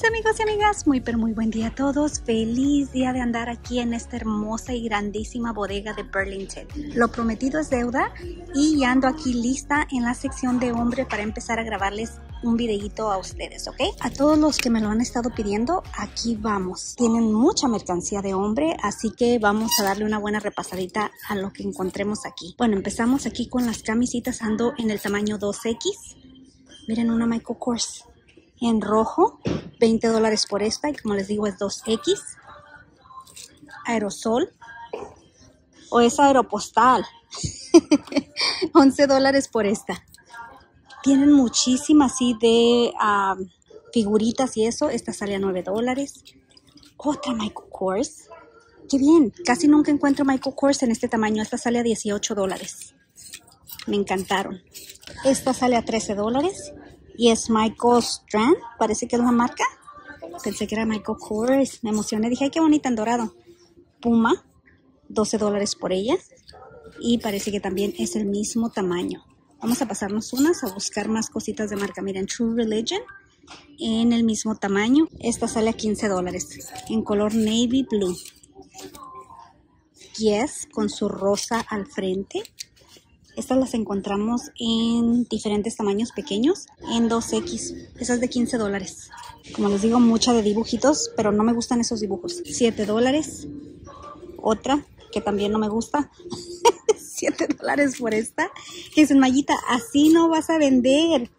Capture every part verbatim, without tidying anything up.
amigos y amigas, muy pero muy buen día a todos. Feliz día de andar aquí en esta hermosa y grandísima bodega de Burlington. Lo prometido es deuda y ya ando aquí lista en la sección de hombre para empezar a grabarles un videito a ustedes, ¿ok? A todos los que me lo han estado pidiendo, aquí vamos. Tienen mucha mercancía de hombre, así que vamos a darle una buena repasadita a lo que encontremos aquí. Bueno, empezamos aquí con las camisitas. Ando en el tamaño dos equis. Miren, una Michael Kors en rojo, veinte dólares por esta, y como les digo es dos equis. Aerosol o es aeropostal. once dólares por esta. Tienen muchísimas así de uh, figuritas y eso. Esta sale a nueve dólares. Otra Michael Kors. Qué bien, casi nunca encuentro Michael Kors en este tamaño. Esta sale a dieciocho dólares. Me encantaron. Esta sale a trece dólares. Y es Michael Strand, parece que es la marca. Pensé que era Michael Kors, me emocioné, dije, ay, qué bonita en dorado. Puma, doce dólares por ella. Y parece que también es el mismo tamaño. Vamos a pasarnos unas a buscar más cositas de marca. Miren, True Religion, en el mismo tamaño. Esta sale a quince dólares, en color navy blue. Yes, con su rosa al frente. Estas las encontramos en diferentes tamaños pequeños, en dos equis. Esa es de quince dólares. Como les digo, mucha de dibujitos, pero no me gustan esos dibujos. siete dólares. Otra que también no me gusta. siete dólares por esta. Que dicen, Mayita, así no vas a vender.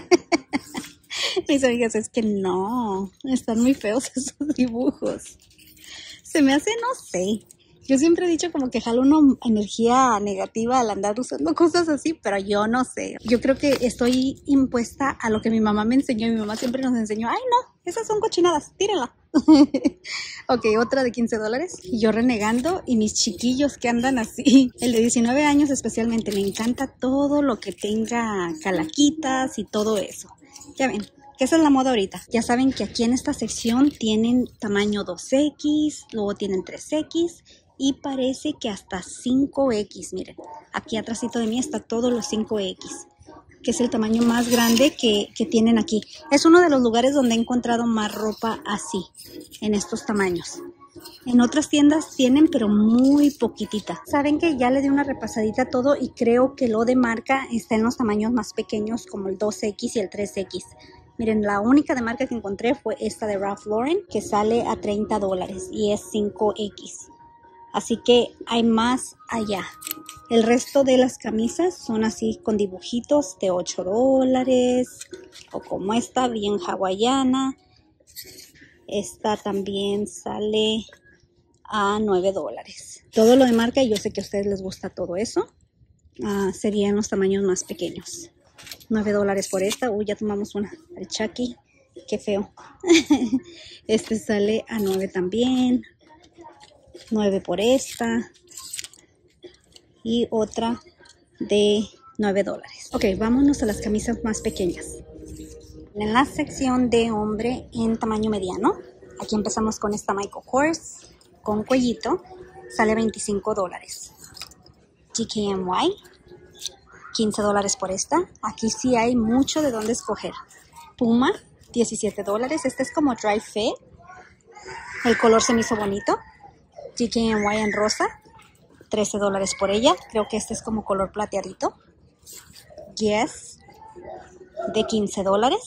Mis amigas, es que no. Están muy feos esos dibujos. Se me hace, no sé. Yo siempre he dicho como que jalo una energía negativa al andar usando cosas así, pero yo no sé. Yo creo que estoy impuesta a lo que mi mamá me enseñó. Mi mamá siempre nos enseñó, ay no, esas son cochinadas, tírenla. Ok, otra de quince dólares. Y yo renegando, y mis chiquillos que andan así. El de diecinueve años especialmente, me encanta todo lo que tenga calaquitas y todo eso. Ya ven. Que esa es la moda ahorita. Ya saben que aquí en esta sección tienen tamaño dos equis, luego tienen tres equis y parece que hasta cinco equis. Miren, aquí atrásito de mí está todos los cinco equis, que es el tamaño más grande que, que tienen aquí. Es uno de los lugares donde he encontrado más ropa así, en estos tamaños. En otras tiendas tienen, pero muy poquitita. Saben que ya le di una repasadita a todo y creo que lo de marca está en los tamaños más pequeños, como el dos equis y el tres equis. Miren, la única de marca que encontré fue esta de Ralph Lauren, que sale a treinta dólares y es cinco equis. Así que hay más allá. El resto de las camisas son así con dibujitos de ocho dólares. O como esta, bien hawaiana. Esta también sale a nueve dólares. Todo lo de marca, y yo sé que a ustedes les gusta todo eso, uh, serían los tamaños más pequeños. nueve dólares por esta. Uy, ya tomamos una. El Chucky. Qué feo. Este sale a nueve también. nueve por esta. Y otra de nueve dólares. Ok, vámonos a las camisas más pequeñas. En la sección de hombre en tamaño mediano. Aquí empezamos con esta Michael Kors. Con cuellito. Sale a veinticinco dólares. G K N Y. quince dólares por esta. Aquí sí hay mucho de dónde escoger. Puma, diecisiete dólares. Este es como dry fit. El color se me hizo bonito. G K N Y en rosa, trece dólares por ella. Creo que este es como color plateadito. Yes, de quince dólares.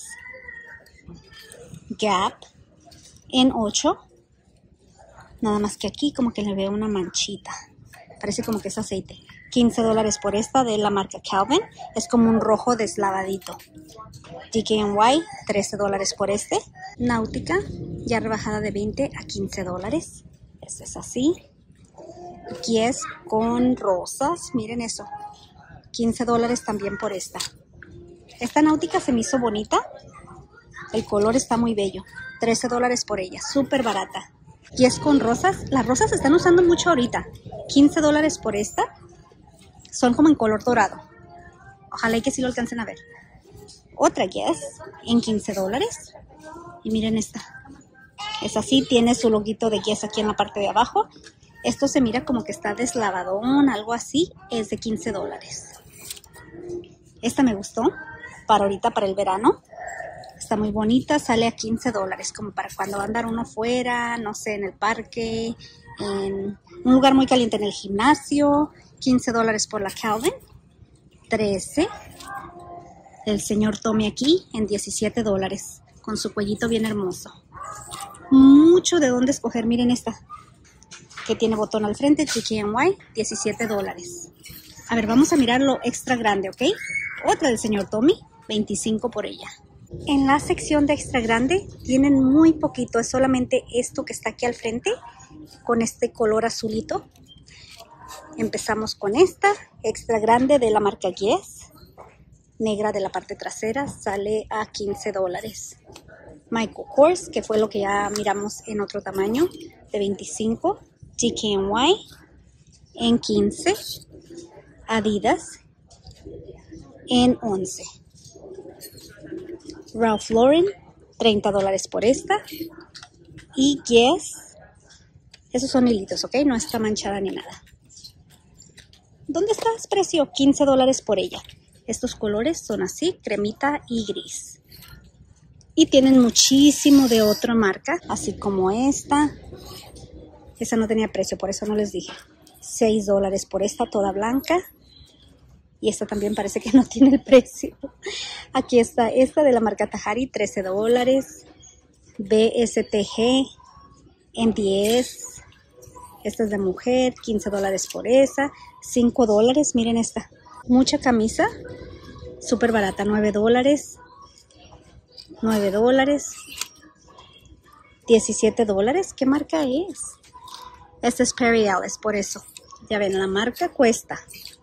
Gap, en ocho. Nada más que aquí como que le veo una manchita. Parece como que es aceite. quince dólares por esta de la marca Calvin. Es como un rojo deslavadito. G K N Y, trece dólares por este. Náutica, ya rebajada de veinte a quince dólares. Este es así. diez con rosas. Miren eso. quince dólares también por esta. Esta náutica se me hizo bonita. El color está muy bello. trece dólares por ella. Súper barata. diez con rosas. Las rosas se están usando mucho ahorita. quince dólares por esta. Son como en color dorado. Ojalá y que sí lo alcancen a ver. Otra Guess en quince dólares. Y miren esta. Es así, tiene su loguito de Guess aquí en la parte de abajo. Esto se mira como que está deslavadón, algo así. Es de quince dólares. Esta me gustó. Para ahorita, para el verano. Está muy bonita, sale a quince dólares, como para cuando va a andar uno fuera, no sé, en el parque, en un lugar muy caliente, en el gimnasio. quince dólares por la Calvin. trece. El señor Tommy aquí en diecisiete dólares, con su cuellito bien hermoso. Mucho de dónde escoger. Miren esta, que tiene botón al frente, T K N Y, diecisiete dólares. A ver, vamos a mirar lo extra grande, ¿ok? Otra del señor Tommy, veinticinco por ella. En la sección de extra grande tienen muy poquito, es solamente esto que está aquí al frente, con este color azulito. Empezamos con esta, extra grande de la marca Guess, negra de la parte trasera, sale a quince dólares. Michael Kors, que fue lo que ya miramos en otro tamaño, de veinticinco. T K N Y en quince. Adidas en once. Ralph Lauren, treinta dólares por esta. Y Guess, esos son hilitos, ¿ok? No está manchada ni nada. ¿Dónde está el precio? quince dólares por ella. Estos colores son así, cremita y gris. Y tienen muchísimo de otra marca, así como esta. Esa no tenía precio, por eso no les dije. seis dólares por esta, toda blanca. Y esta también parece que no tiene el precio. Aquí está esta de la marca Tahari, trece dólares. B S T G en diez. Esta es de mujer, quince dólares por esa. cinco dólares, miren esta. Mucha camisa, súper barata, nueve dólares. nueve dólares. diecisiete dólares. ¿Qué marca es? Esta es Perry Ellis, por eso. Ya ven, la marca cuesta.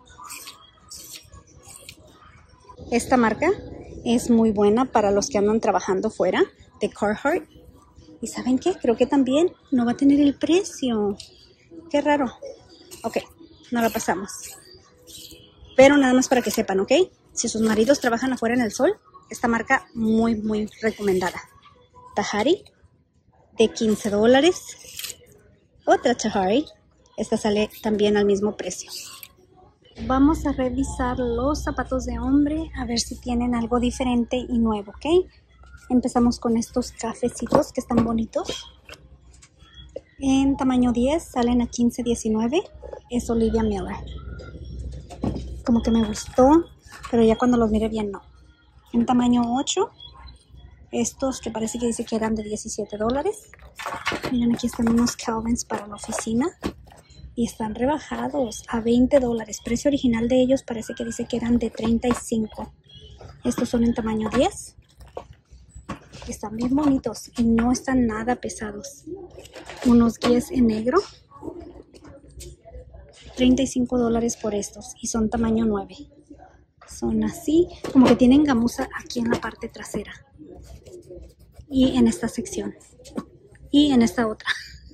Esta marca es muy buena para los que andan trabajando fuera, de Carhartt. ¿Y saben qué? Creo que también no va a tener el precio. Qué raro. Ok, no la pasamos. Pero nada más para que sepan, ¿ok? Si sus maridos trabajan afuera en el sol, esta marca muy, muy recomendada. Tahari, de quince dólares. Otra Tahari. Esta sale también al mismo precio. Vamos a revisar los zapatos de hombre, a ver si tienen algo diferente y nuevo, ¿ok? Empezamos con estos cafecitos que están bonitos. En tamaño diez, salen a quince diecinueve. Es Olivia Miller. Como que me gustó, pero ya cuando los mire bien no. En tamaño ocho, estos que parece que dice que eran de diecisiete dólares. Miren, aquí están unos Calvins para la oficina. Y están rebajados a veinte dólares. Precio original de ellos parece que dice que eran de treinta y cinco. Estos son en tamaño diez. Están bien bonitos y no están nada pesados. Unos Guess en negro. treinta y cinco dólares por estos. Y son tamaño nueve. Son así, como que tienen gamuza aquí en la parte trasera. Y en esta sección. Y en esta otra.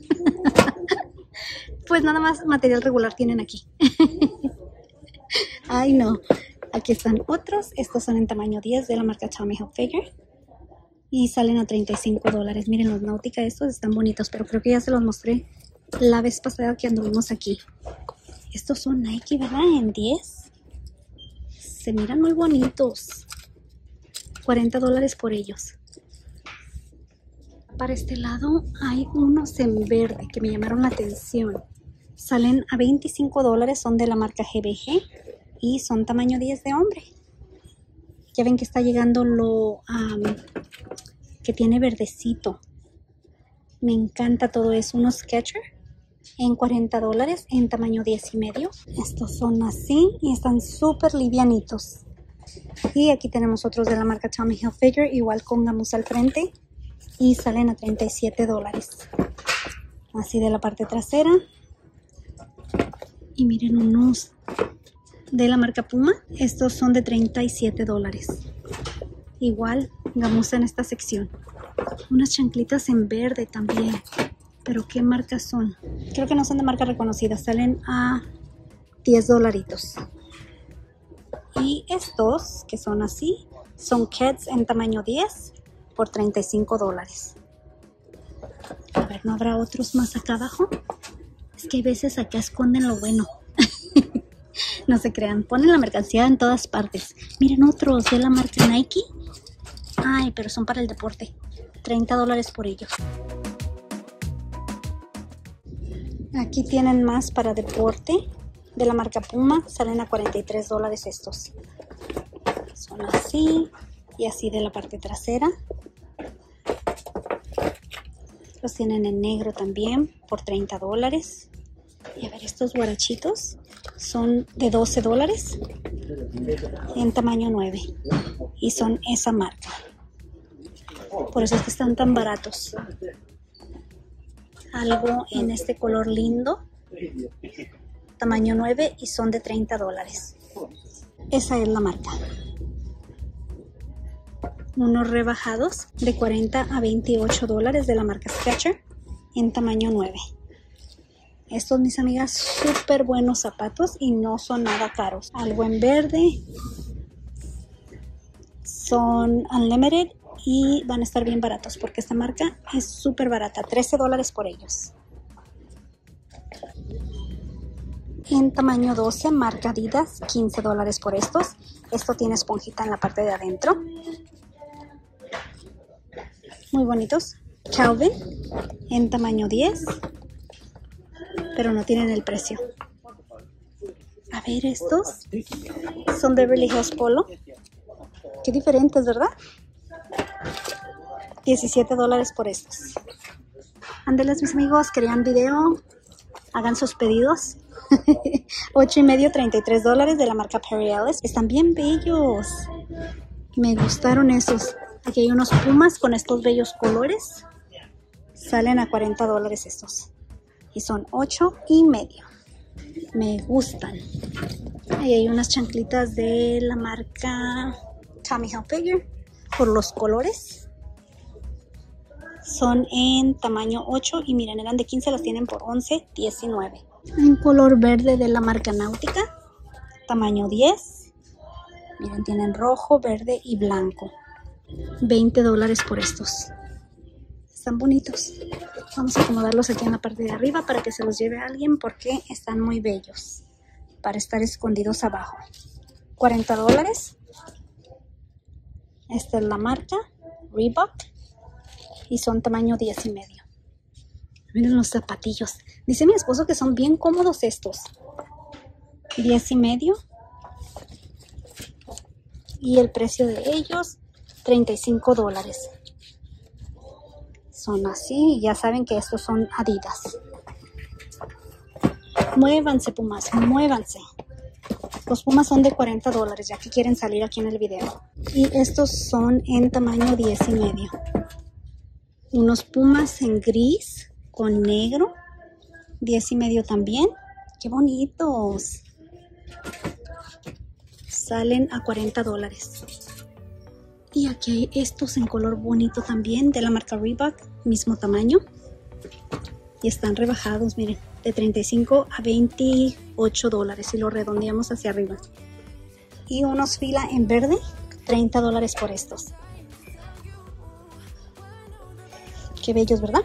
Pues nada más material regular tienen aquí. Ay, no. Aquí están otros. Estos son en tamaño diez de la marca Tommy Hilfiger. Y salen a treinta y cinco dólares. Miren los Nautica, estos están bonitos, pero creo que ya se los mostré la vez pasada que anduvimos aquí. Estos son Nike, ¿verdad? En diez. Se miran muy bonitos. cuarenta dólares por ellos. Para este lado hay unos en verde que me llamaron la atención. Salen a veinticinco dólares, son de la marca G B G y son tamaño diez de hombre. Ya ven que está llegando lo um, que tiene verdecito. Me encanta todo eso. Unos Skechers en cuarenta dólares en tamaño diez y medio. Estos son así y están súper livianitos. Y aquí tenemos otros de la marca Tommy Hilfiger, igual con gamuza al frente. Y salen a treinta y siete dólares. Así de la parte trasera. Y miren unos de la marca Puma. Estos son de treinta y siete dólares. Igual gamuza en esta sección. Unas chanclitas en verde también. Pero ¿qué marcas son? Creo que no son de marca reconocida. Salen a diez dolaritos. Y estos, que son así, son Keds en tamaño diez por treinta y cinco dólares. A ver, ¿no habrá otros más acá abajo? Es que hay veces acá esconden lo bueno. No se crean, ponen la mercancía en todas partes. Miren otros de la marca Nike Ay, pero son para el deporte. treinta dólares por ellos. Aquí tienen más para deporte. De la marca Puma. Salen a cuarenta y tres dólares estos. Son así. Y así de la parte trasera. Los tienen en negro también. Por treinta dólares. Y a ver, estos guarachitos son de doce dólares. En tamaño nueve. Y son esa marca. Por eso es que están tan baratos. Algo en este color lindo. Tamaño nueve y son de treinta dólares. Esa es la marca. Unos rebajados de cuarenta a veintiocho dólares de la marca Skechers en tamaño nueve. Estos, mis amigas, súper buenos zapatos y no son nada caros. Algo en verde. Son Unlimited y van a estar bien baratos porque esta marca es súper barata. trece dólares por ellos. En tamaño doce, marca Adidas, quince dólares por estos. Esto tiene esponjita en la parte de adentro. Muy bonitos. Calvin, en tamaño diez. Pero no tienen el precio. A ver, estos son Beverly Hills Polo. Qué diferentes, ¿verdad? diecisiete dólares por estos. Ándeles, mis amigos, querían video. Hagan sus pedidos. ocho y medio, treinta y tres dólares de la marca Perry Ellis. Están bien bellos. Me gustaron esos. Aquí hay unos pumas con estos bellos colores. Salen a cuarenta dólares estos. Y son ocho y medio. Me gustan. Ahí hay unas chanclitas de la marca Tommy Hilfiger. Por los colores. Son en tamaño ocho. Y miren, eran de quince, las tienen por once, diecinueve. En color verde de la marca Náutica. Tamaño diez. Miren, tienen rojo, verde y blanco. veinte dólares por estos. Están bonitos. Vamos a acomodarlos aquí en la parte de arriba para que se los lleve alguien porque están muy bellos. Para estar escondidos abajo. cuarenta dólares. Esta es la marca Reebok. Y son tamaño diez y medio. Miren los zapatillos. Dice mi esposo que son bien cómodos estos. diez y medio. Y el precio de ellos, treinta y cinco dólares. Son así. Ya saben que estos son Adidas. Muévanse, Pumas. Muévanse. Los Pumas son de cuarenta dólares, ya que quieren salir aquí en el video. Y estos son en tamaño diez y medio. Unos Pumas en gris con negro. diez y medio también. ¡Qué bonitos! Salen a cuarenta dólares. Y aquí hay estos en color bonito también de la marca Reebok. Mismo tamaño. Y están rebajados, miren. De treinta y cinco a veintiocho dólares. Y lo redondeamos hacia arriba. Y unos Fila en verde. treinta dólares por estos. Qué bellos, ¿verdad?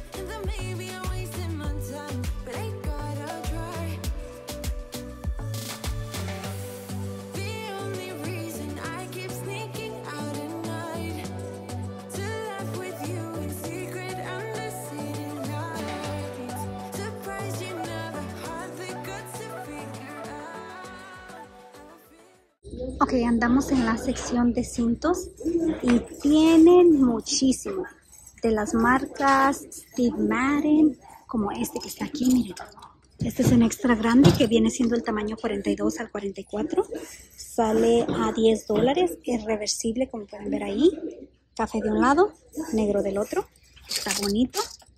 Ok, andamos en la sección de cintos y tienen muchísimo. De las marcas Steve Madden, como este que está aquí, miren. Este es en extra grande, que viene siendo el tamaño cuarenta y dos al cuarenta y cuatro. Sale a diez dólares, es reversible, como pueden ver ahí. Café de un lado, negro del otro. Está bonito.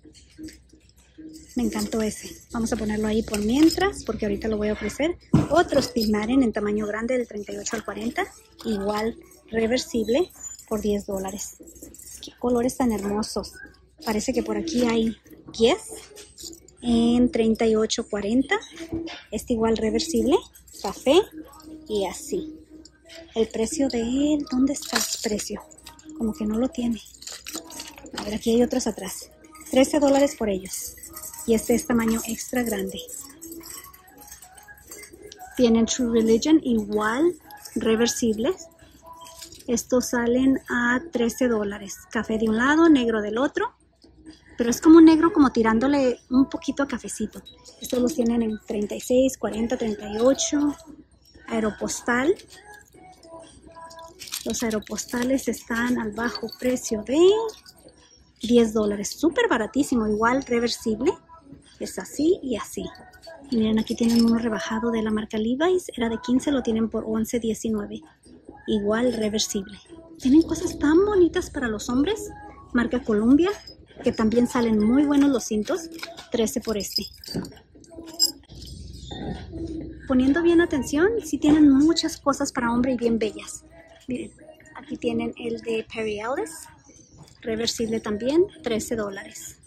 Me encantó ese. Vamos a ponerlo ahí por mientras, porque ahorita lo voy a ofrecer. Otro Steve Madden en tamaño grande, del treinta y ocho al cuarenta. Igual reversible, por diez dólares. Qué colores tan hermosos. Parece que por aquí hay diez en treinta y ocho cuarenta. Este igual reversible, café y así. El precio de él, ¿dónde está el precio? Como que no lo tiene. A ver, aquí hay otros atrás. trece dólares por ellos. Y este es tamaño extra grande. Tienen True Religion igual reversibles. Estos salen a trece dólares. Café de un lado, negro del otro. Pero es como un negro como tirándole un poquito a cafecito. Estos los tienen en treinta y seis, cuarenta, treinta y ocho. Aeropostal. Los aeropostales están al bajo precio de diez dólares. Súper baratísimo. Igual reversible. Es así y así. Y miren, aquí tienen uno rebajado de la marca Levi's. Era de quince, lo tienen por once diecinueve. Igual reversible. Tienen cosas tan bonitas para los hombres. Marca Columbia, que también salen muy buenos los cintos. trece por este. Poniendo bien atención, sí tienen muchas cosas para hombre y bien bellas. Miren, aquí tienen el de Perry Ellis. Reversible también, trece dólares.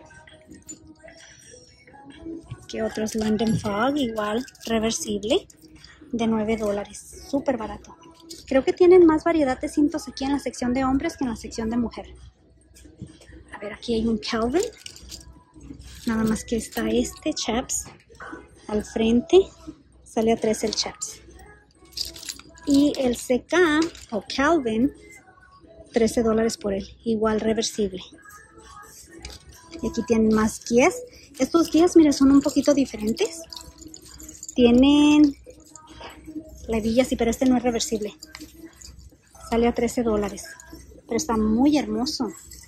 Que otros London Fog, igual reversible, de nueve dólares. Súper barato. Creo que tienen más variedad de cintos aquí en la sección de hombres que en la sección de mujer. A ver, aquí hay un Calvin. Nada más que está este Chaps al frente. Sale a trece el Chaps. Y el C K o Calvin, trece dólares por él. Igual reversible. Y aquí tienen más guías. Estos guías, miren, son un poquito diferentes. Tienen levillas, sí, pero este no es reversible. Sale a trece dólares. Pero está muy hermoso.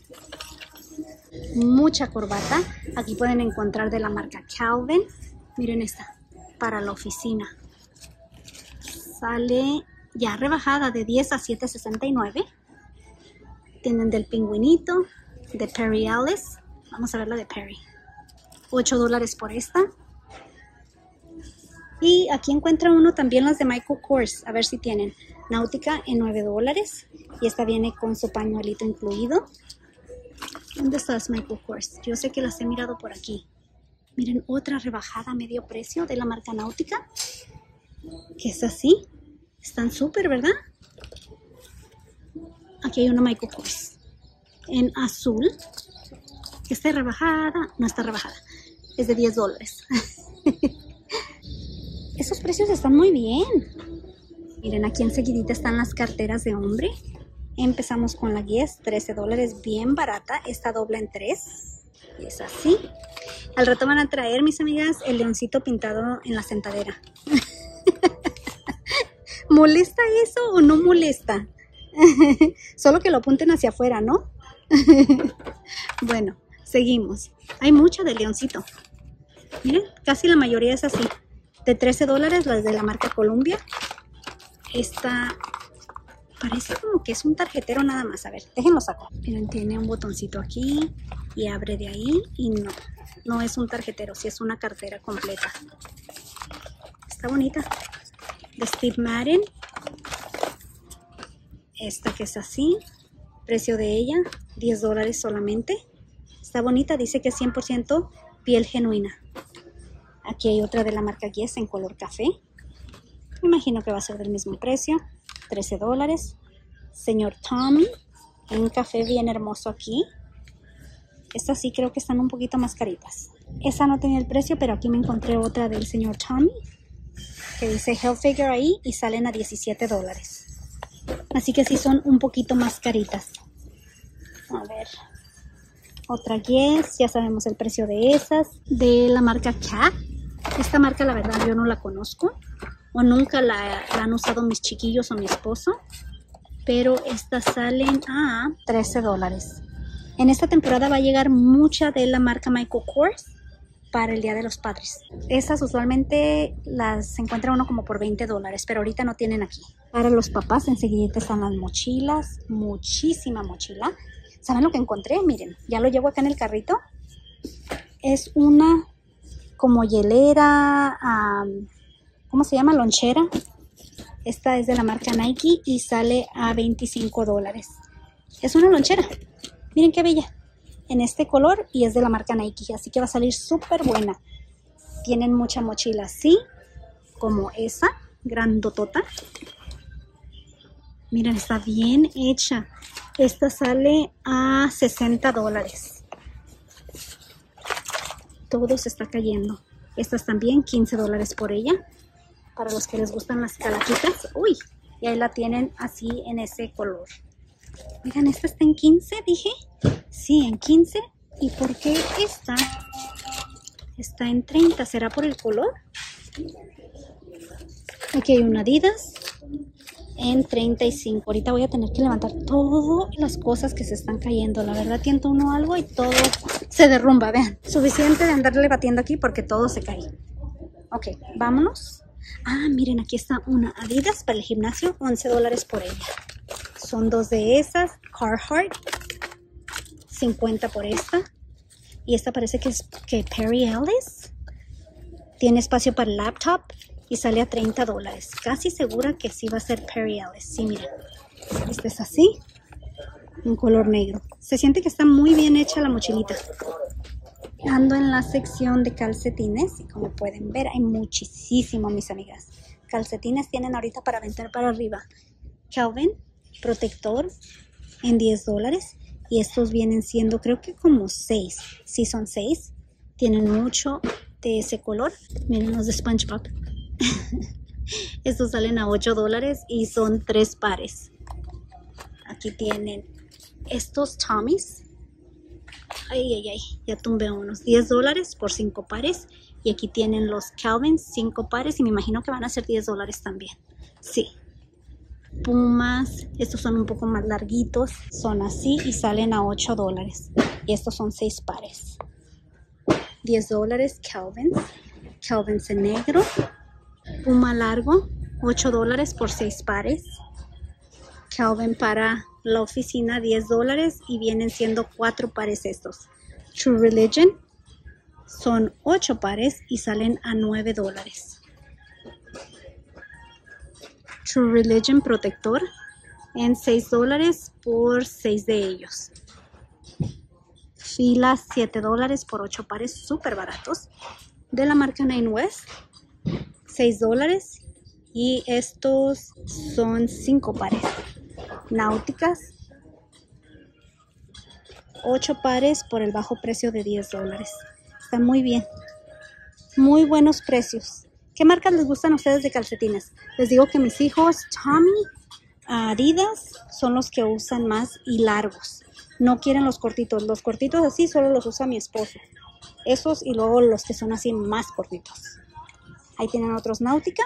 Mucha corbata. Aquí pueden encontrar de la marca Calvin. Miren esta, para la oficina. Sale ya rebajada de diez a siete sesenta y nueve. Tienen del pingüinito, de Perry Ellis. Vamos a ver la de Perry. ocho dólares por esta. Y aquí encuentra uno también las de Michael Kors. A ver si tienen. Náutica en nueve dólares. Y esta viene con su pañuelito incluido. ¿Dónde estás, Michael Kors? Yo sé que las he mirado por aquí. Miren, otra rebajada a medio precio de la marca Náutica. Que es así. Están súper, ¿verdad? Aquí hay una Michael Kors. En azul. Está rebajada. No está rebajada. Es de diez dólares. Esos precios están muy bien. Miren, aquí enseguidita están las carteras de hombre. Empezamos con la Guess, trece dólares, bien barata. Esta dobla en tres. Y es así. Al rato van a traer, mis amigas, el leoncito pintado en la sentadera. ¿Molesta eso o no molesta? Solo que lo apunten hacia afuera, ¿no? Bueno, seguimos. Hay mucho de leoncito. Miren, casi la mayoría es así. De trece dólares, las de la marca Columbia. Esta parece como que es un tarjetero nada más. A ver, déjenlo saco. Miren, tiene un botoncito aquí y abre de ahí. Y no, no es un tarjetero, sí es una cartera completa. Está bonita. De Steve Madden. Esta que es así. Precio de ella, diez dólares solamente. Está bonita, dice que es cien por ciento piel genuina. Aquí hay otra de la marca Guess en color café. Me imagino que va a ser del mismo precio. trece dólares. Señor Tommy. Un café bien hermoso aquí. Estas sí creo que están un poquito más caritas. Esa no tenía el precio, pero aquí me encontré otra del señor Tommy. Que dice Hilfiger ahí y salen a diecisiete dólares. Así que sí son un poquito más caritas. A ver. Otra Guess. Ya sabemos el precio de esas. De la marca Cat. Esta marca la verdad yo no la conozco o nunca la, la han usado mis chiquillos o mi esposo, pero estas salen a trece dólares. En esta temporada va a llegar mucha de la marca Michael Kors para el Día de los Padres. Estas usualmente las encuentra uno como por veinte dólares, pero ahorita no tienen aquí. Para los papás enseguida están las mochilas, muchísima mochila. ¿Saben lo que encontré? Miren, ya lo llevo acá en el carrito. Es una como hielera, um, ¿cómo se llama? Lonchera. Esta es de la marca Nike y sale a veinticinco dólares. Es una lonchera. Miren qué bella. En este color y es de la marca Nike. Así que va a salir súper buena. Tienen mucha mochila así, como esa, grandotota. Miren, está bien hecha. Esta sale a sesenta dólares. Todo se está cayendo. Estas también, quince dólares por ella. Para los que les gustan las calaquitas. Uy, Y ahí la tienen así en ese color. Miren, esta está en quince, dije. Sí, en quince. ¿Y por qué esta está en treinta? ¿Será por el color? Aquí hay una Adidas en treinta y cinco. Ahorita voy a tener que levantar todas las cosas que se están cayendo. La verdad, tienta uno algo y todo se derrumba. Vean, suficiente de andarle batiendo aquí porque todo se cae. Ok, vámonos. Ah, miren, aquí está una Adidas para el gimnasio, once dólares por ella. Son dos de esas. Carhartt, cincuenta por esta. Y esta parece que es que Perry Ellis. Tiene espacio para el laptop y sale a treinta dólares. Casi segura que sí va a ser Perry Ellis. Sí, miren. Este es así. Un color negro. Se siente que está muy bien hecha la mochilita. Ando en la sección de calcetines y como pueden ver hay muchísimo, mis amigas. Calcetines tienen ahorita para aventar para arriba. Calvin, protector en diez dólares. Y estos vienen siendo creo que como seis. Sí, son seis. Tienen mucho de ese color. Miren los de SpongeBob. Estos salen a ocho dólares y son tres pares. Aquí tienen estos Tommys. Ay, ay, ay, ya tumbé unos. diez dólares por cinco pares. Y aquí tienen los Calvin, cinco pares. Y me imagino que van a ser diez dólares también. Sí. Pumas. Estos son un poco más larguitos. Son así y salen a ocho dólares. Y estos son seis pares. diez dólares Calvin. Calvin en negro. Puma largo. ocho dólares por seis pares. Calvin para la oficina, diez dólares y vienen siendo cuatro pares estos. True Religion son ocho pares y salen a nueve dólares. True Religion protector en seis dólares por seis de ellos. Filas siete dólares por ocho pares, súper baratos. De la marca Nine West, seis dólares y estos son cinco pares. Náuticas, ocho pares por el bajo precio de diez dólares. Está muy bien. Muy buenos precios. ¿Qué marcas les gustan a ustedes de calcetines? Les digo que mis hijos, Tommy, Adidas, son los que usan más y largos. No quieren los cortitos. Los cortitos así solo los usa mi esposo. Esos y luego los que son así más cortitos. Ahí tienen otros Náutica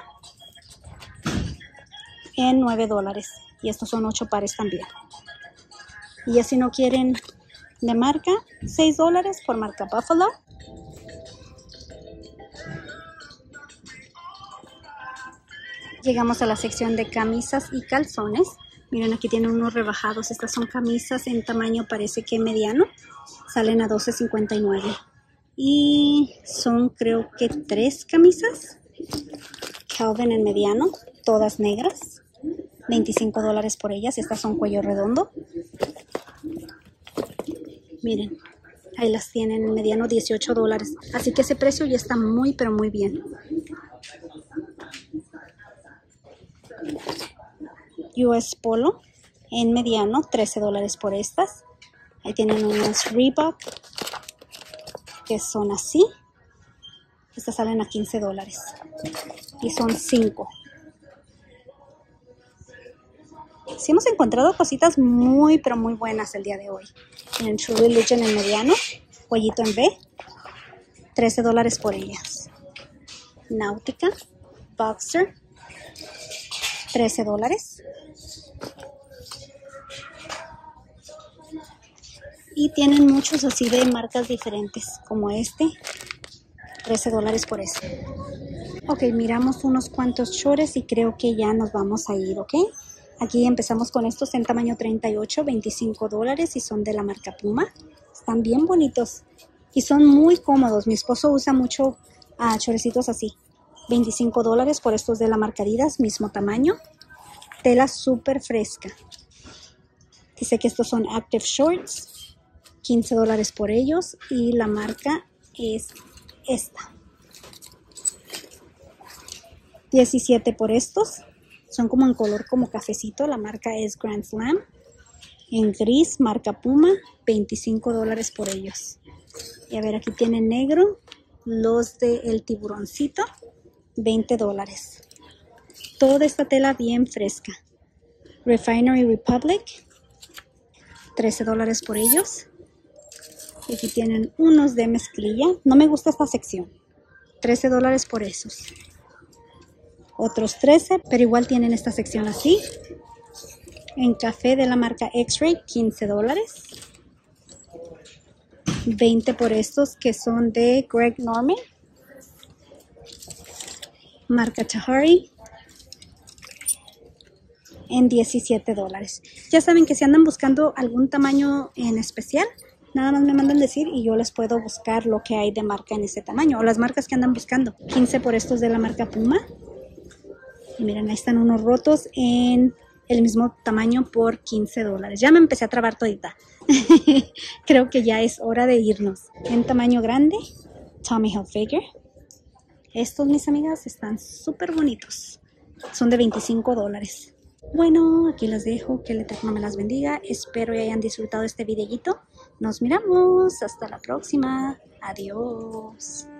en nueve dólares. Y estos son ocho pares también. Y ya si no quieren de marca, seis dólares por marca Buffalo. Llegamos a la sección de camisas y calzones. Miren, aquí tienen unos rebajados. Estas son camisas en tamaño parece que mediano. Salen a doce cincuenta y nueve. Y son creo que tres camisas. Calvin en mediano, todas negras. veinticinco dólares por ellas. Estas son cuello redondo. Miren, ahí las tienen en mediano, dieciocho dólares. Así que ese precio ya está muy, pero muy bien. U S Polo en mediano, trece dólares por estas. Ahí tienen unas Reebok que son así. Estas salen a quince dólares. Y son cinco. Sí hemos encontrado cositas muy, pero muy buenas el día de hoy. En True Religion en mediano, cuellito en B, trece dólares por ellas. Náutica, Boxer, trece dólares. Y tienen muchos así de marcas diferentes, como este, trece dólares por este. Ok, miramos unos cuantos shorts y creo que ya nos vamos a ir, ¿ok? Aquí empezamos con estos en tamaño treinta y ocho, veinticinco dólares y son de la marca Puma. Están bien bonitos y son muy cómodos. Mi esposo usa mucho uh, chorecitos así. veinticinco dólares por estos de la marca Adidas, mismo tamaño. Tela súper fresca. Dice que estos son Active Shorts, quince dólares por ellos y la marca es esta. diecisiete por estos. Son como en color como cafecito. La marca es Grand Slam. En gris, marca Puma. veinticinco dólares por ellos. Y a ver, aquí tienen negro. Los de el tiburoncito. veinte dólares. Toda esta tela bien fresca. Refinery Republic, trece dólares por ellos. Y aquí tienen unos de mezclilla. No me gusta esta sección. trece dólares por esos. Otros trece, pero igual tienen esta sección así. En café de la marca X-Ray, quince dólares. veinte por estos que son de Greg Norman. Marca Tahari. En diecisiete dólares. Ya saben que si andan buscando algún tamaño en especial, nada más me mandan decir y yo les puedo buscar lo que hay de marca en ese tamaño o las marcas que andan buscando. quince por estos de la marca Puma. Y miren, ahí están unos rotos en el mismo tamaño por quince dólares. Ya me empecé a trabar todita. Creo que ya es hora de irnos. En tamaño grande, Tommy Hilfiger. Estos, mis amigas, están súper bonitos. Son de veinticinco dólares. Bueno, aquí las dejo. Que el Eterno me las bendiga. Espero que hayan disfrutado este videíto. Nos miramos. Hasta la próxima. Adiós.